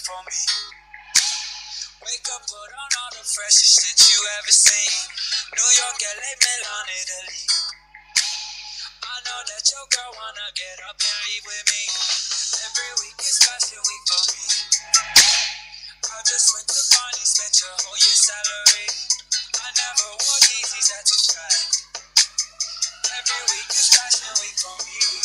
for me. Wake up, put on all the freshest shit you ever seen. New York, LA, Milan, Italy. I know that your girl wanna get up and leave with me. Every week is fashion week for me. I just went to Barney, spent your whole year's salary. I never wore Yeezys, that's a fact. Every week is fashion week for me.